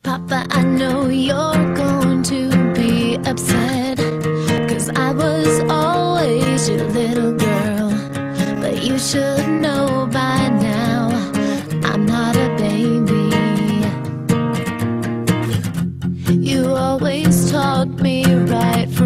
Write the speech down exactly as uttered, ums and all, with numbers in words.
Papa, I know you're going to be upset, 'cause I was always your little girl. But you should know by now, I'm not a baby. You always taught me right